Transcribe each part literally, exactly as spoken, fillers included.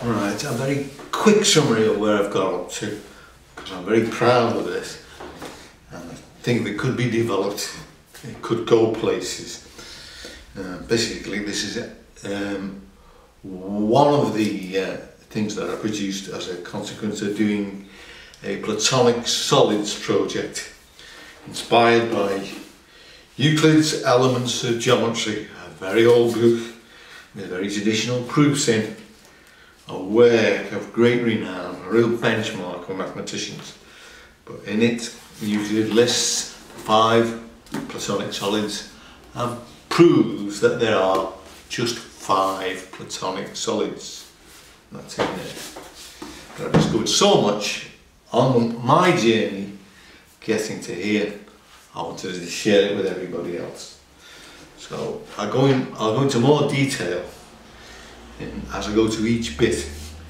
Right, a very quick summary of where I've got up to, because I'm very proud of this and I think it could be developed, it could go places. Uh, basically this is um, one of the uh, things that I produced as a consequence of doing a platonic solids project inspired by Euclid's Elements of Geometry, a very old book with very traditional proofs in, a work of great renown, a real benchmark for mathematicians. But in it, Euclid lists five platonic solids and proves that there are just five platonic solids. That's in there. But I've discovered so much on my journey getting to here, I wanted to share it with everybody else. So I'll go, in, I'll go into more detail in, as I go to each bit.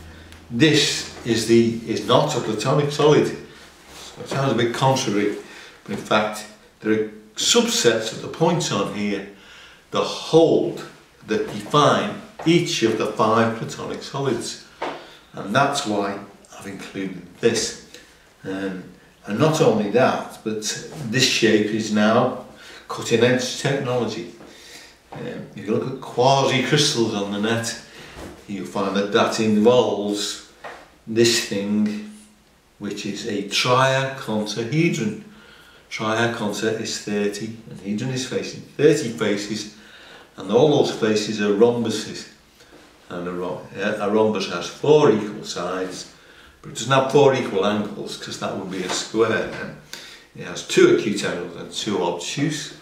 This is the is not a platonic solid. So it sounds a bit contrary, but in fact there are subsets of the points on here that hold, that define each of the five platonic solids, and that's why I've included this. Um, and not only that, but this shape is now cutting edge technology. Um, if you look at quasi-crystals on the net, you'll find that that involves this thing, which is a triacontahedron. Triaconta is thirty, and hedron is facing thirty faces, and all those faces are rhombuses. And a, rom a rhombus has four equal sides, but it doesn't have four equal angles, because that would be a square then. It has two acute angles and two obtuse.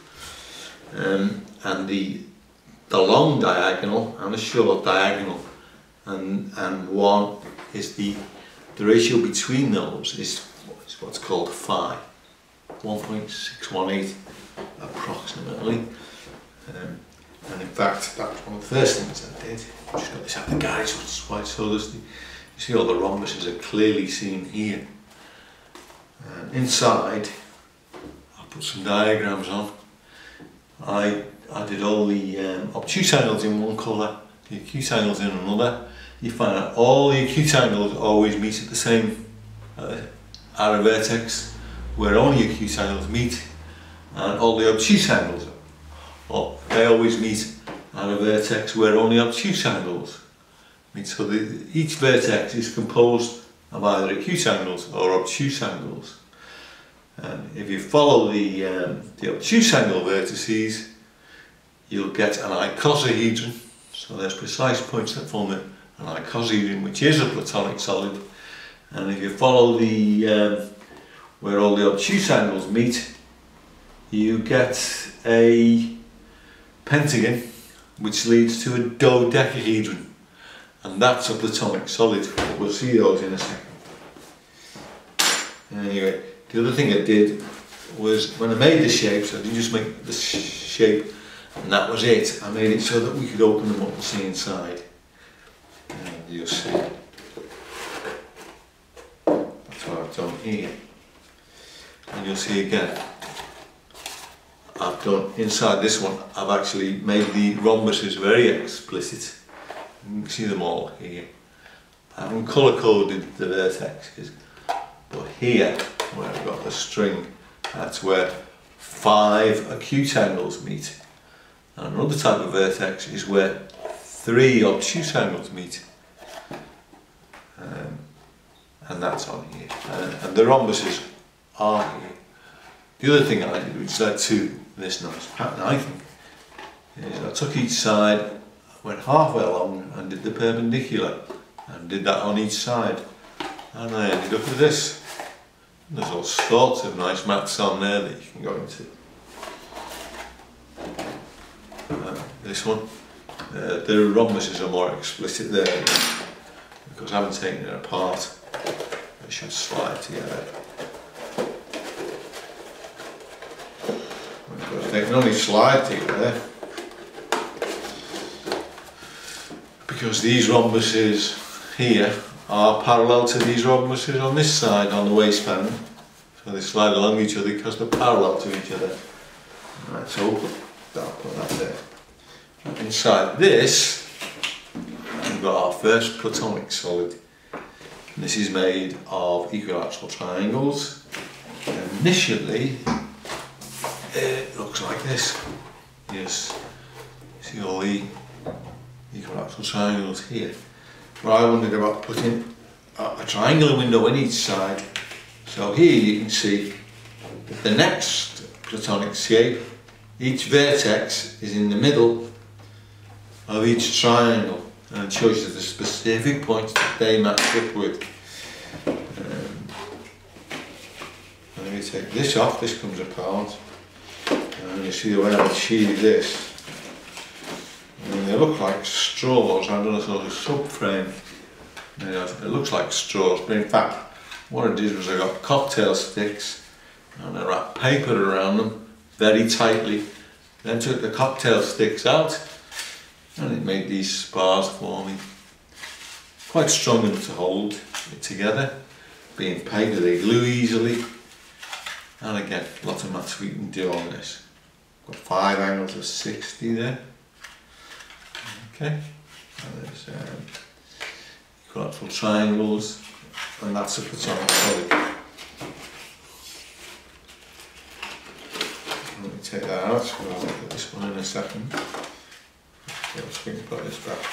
Um, and the, the long diagonal and the short diagonal, and, and one is the, the ratio between those is, is what's called phi, one point six one eight approximately. Um, and in fact, that's one of the first things I did. I just got this out of the guide, so it's quite so lusty. You see all the rhombuses are clearly seen here. And inside, I put some diagrams on. I, I did all the um, obtuse angles in one colour, the acute angles in another. You find out all the acute angles always meet at the same uh, at a vertex, where only acute angles meet, and all the obtuse angles, well, they always meet at a vertex where only obtuse angles meet. So the, each vertex is composed of either acute angles or obtuse angles. And if you follow the, um, the obtuse angle vertices, you'll get an icosahedron. So there's precise points that form an icosahedron, which is a platonic solid. And if you follow the um, where all the obtuse angles meet, you get a pentagon, which leads to a dodecahedron, and that's a platonic solid. We'll see those in a second. Anyway, the other thing I did was, when I made the shapes, I didn't just make the shape and that was it. I made it so that we could open them up and see inside. And you'll see. That's what I've done here. And you'll see again, I've done inside this one, I've actually made the rhombuses very explicit. You can see them all here. I haven't colour coded the vertexes, but here, where I've got the string, that's where five acute angles meet. And another type of vertex is where three obtuse angles meet. Um, and that's on here. And, and the rhombuses are here. The other thing I did, which led to this nice pattern, I think, is I took each side, went halfway along and did the perpendicular, and did that on each side, and I ended up with this. There's all sorts of nice maths on there that you can go into. Uh, this one, uh, the rhombuses are more explicit there, because I haven't taken it apart. It should slide together. They can only slide together because these rhombuses here are parallel to these rhombuses on this side on the waistband. So they slide along each other because they're parallel to each other. Right, so I'll put that there. Inside this, got our first platonic solid. And this is made of equilateral triangles. Initially, it looks like this. Yes, see all the equilateral triangles here. But I wondered about putting a, a triangular window in each side. So here you can see that the next platonic shape, each vertex is in the middle of each triangle, and it shows you the specific points that they match up with. Um, and if you take this off, this comes apart, and you see the way I achieve this. And they look like straws. I've done a sort of subframe. You know, it looks like straws, but in fact, what I did was I got cocktail sticks and I wrapped paper around them very tightly. Then took the cocktail sticks out, and it made these spars for me. Quite strong enough to hold it together. Being paper, they glue easily. And again, lots of maths we can do on this. Got five angles of sixty there. Okay, and there's um, equilateral triangles, and that's a platonic solid. Let me take that out, we'll look at this one in a second. Let's we can put this back.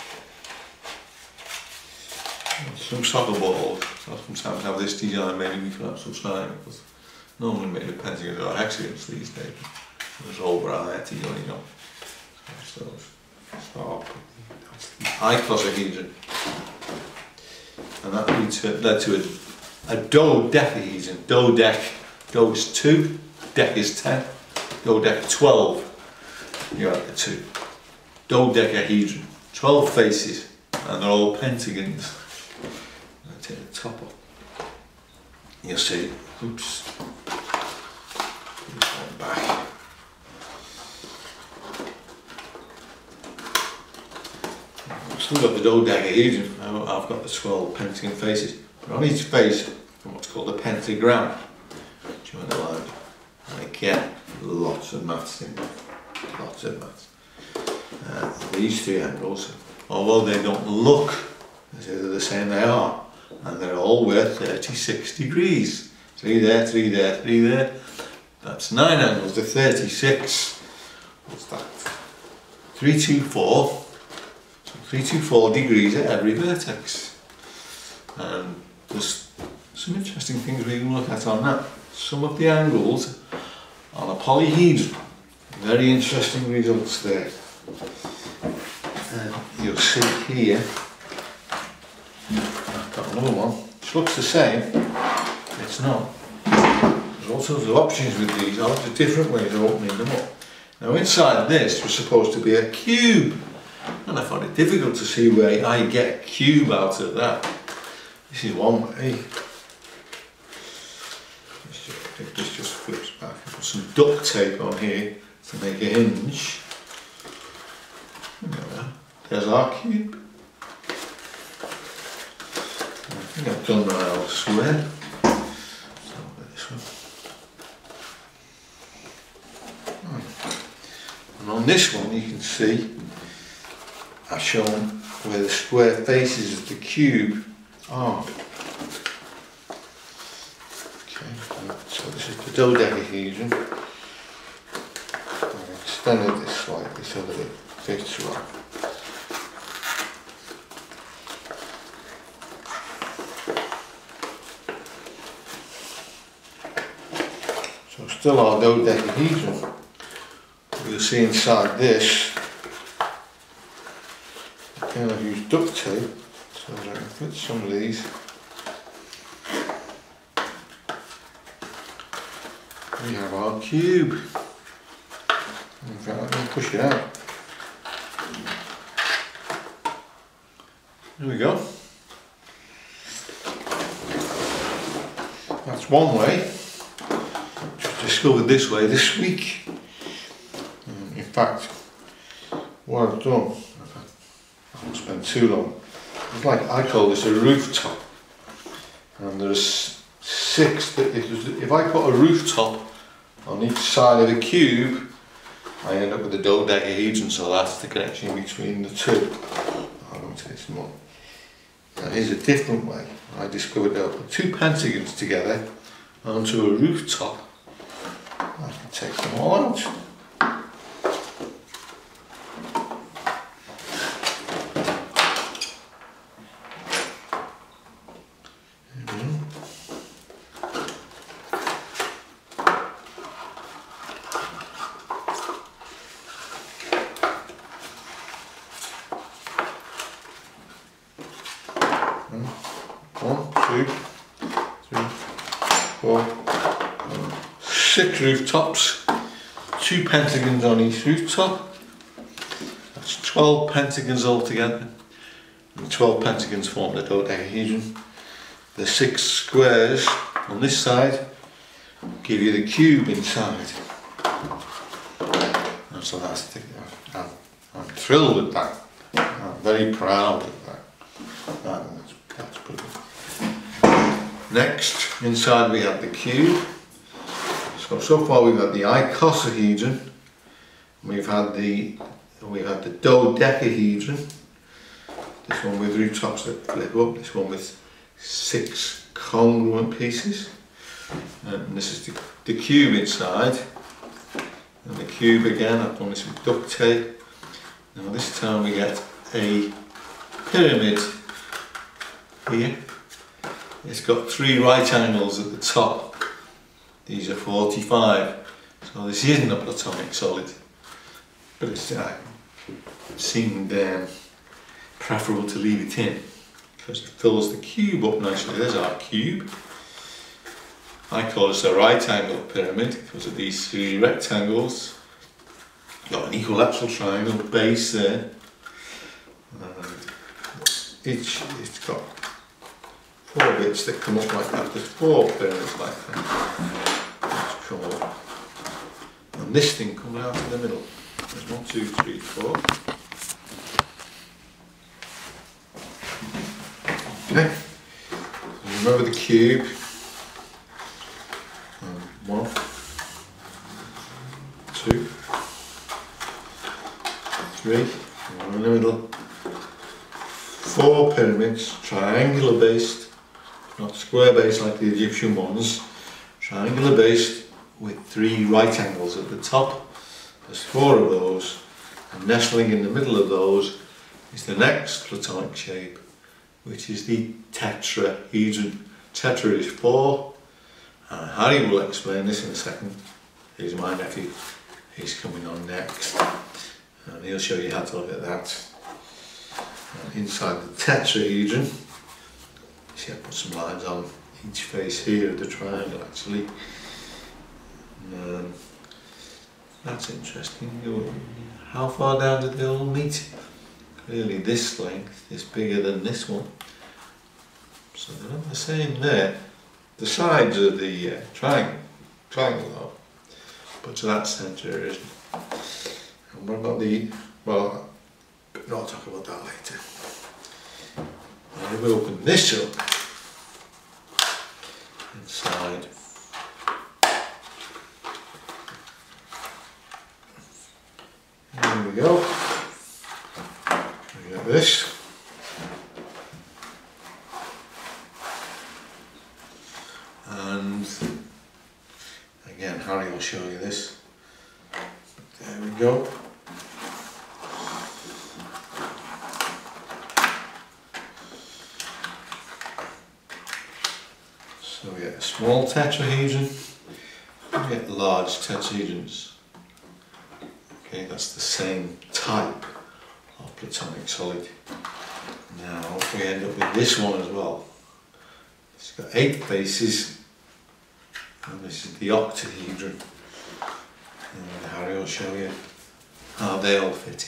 Some soccer balls, I sometimes have this design made in equilateral triangles. Normally made of pentagons or hexagons these days. There's all variety going on. So, so that's the icosahedron. And that led to, led to a, a dodecahedron. Dodec, do is two, dec is ten, dodec twelve. You have the two. Dodecahedron, twelve faces, and they're all pentagons. I'll take the top off. You'll see, oops, one back. I've still got the dodecahedron. I've got the twelve pentagon faces, but on each face, what's called a pentagram. Join the line. And again, lots of maths in there. Lots of maths. Uh, these three angles, although they don't look as if they're the same, they are, and they're all worth thirty-six degrees. Three there, three there, three there. That's nine angles to thirty-six. What's that? Three, two, four. So three, two, four degrees at every vertex. And there's some interesting things we can look at on that. Some of the angles on a polyhedron. Very interesting results there. Uh, you'll see here, I've got another one, which looks the same, it's not. There's all sorts of options with these, lots of different ways of opening them up. Now inside this was supposed to be a cube, and I found it difficult to see where I get a cube out of that. This is one way. This just, I think this just flips back. I put some duct tape on here to make a hinge. There's our cube. I think I've done that elsewhere. So this one. And on this one you can see I've shown where the square faces of the cube are. Okay, so this is the dodecahedron. I've extended this slightly so that it fits well. So still our dodecahedron. You'll see inside this, again I've used duct tape so that I can fit some of these. We have our cube. In fact, let me push it out. There we go. That's one way. Just discovered this way this week. Um, in fact, what I've done, I won't spend too long. It's like, I call this a rooftop. And there's six, that if, if I put a rooftop on each side of the cube, I end up with a dodecahedron, so that's the connection between the two. follow into this mud. Now here's a different way. I discovered that I put two pentagons together onto a rooftop. I can take them all out. One, two, three, four, six rooftops, two pentagons on each rooftop. That's twelve pentagons altogether. And twelve pentagons form the dodecahedron. The six squares on this side give you the cube inside. And so that's the, I'm, I'm thrilled with that. I'm very proud of that. that that's, that's pretty good. Next, inside we have the cube. So so far we've had the icosahedron, we've had the we've had the dodecahedron. This one with rooftops that flip up. This one with six congruent pieces, and this is the, the cube inside. And the cube again. I've done this with duct tape. Now this time we get a pyramid here. It's got three right angles at the top. These are forty-five, so this isn't a platonic solid, but it's uh, seemed um, preferable to leave it in because it fills the cube up nicely. There's our cube. I call this a right angle pyramid because of these three rectangles. Got an equilateral triangle base there, and each it's got four bits that come up like that. There's four pyramids like that. Let's come up. And this thing comes out in the middle. There's one, two, three, four. Okay. So remember the cube. And one, two, three, one in the middle. Four pyramids, triangular based. Not square based like the Egyptian ones, triangular based with three right angles at the top. There's four of those, and nestling in the middle of those is the next platonic shape, which is the tetrahedron. Tetra is four, and Harry will explain this in a second. Here's my nephew, he's coming on next, and he'll show you how to look at that. And inside the tetrahedron, see, I put some lines on each face here of the triangle actually. And, um, that's interesting. How far down did they all meet? Clearly this length is bigger than this one. So they're not the same there. The sides of the uh, triangle, triangle though, but to that centre isn't. And what about the, well, no, I'll talk about that later. If we open this up, inside, there we go, we get this, and again Harry will show you this, there we go. So we get a small tetrahedron, we get large tetrahedrons. Okay, that's the same type of platonic solid. Now we end up with this one as well. It's got eight faces, and this is the octahedron. And Harry will show you how they all fit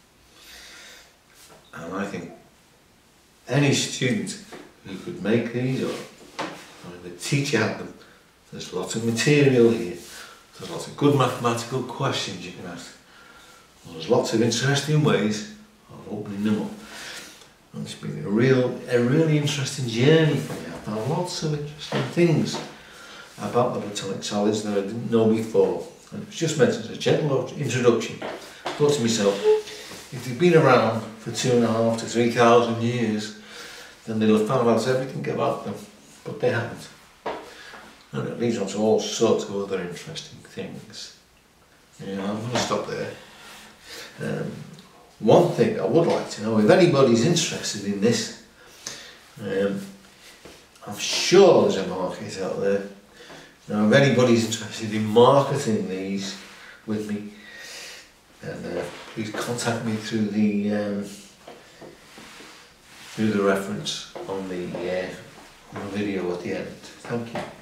in. And I think any student who could make these, or I mean, the teacher had them. There's lots of material here. There's lots of good mathematical questions you can ask. Well, there's lots of interesting ways of opening them up. And it's been a real, a really interesting journey for me. I found lots of interesting things about the platonic solids that I didn't know before. And it was just meant as a gentle introduction. I thought to myself, if they've been around for for two and a half to three thousand years, then they'll have found out everything about them, but they haven't. And it leads on to all sorts of other interesting things. Yeah, I'm going to stop there. Um, one thing I would like to know, if anybody's interested in this, um, I'm sure there's a market out there. Now, if anybody's interested in marketing these with me, then uh, please contact me through the um, through the reference on the uh, on the video at the end. Thank you.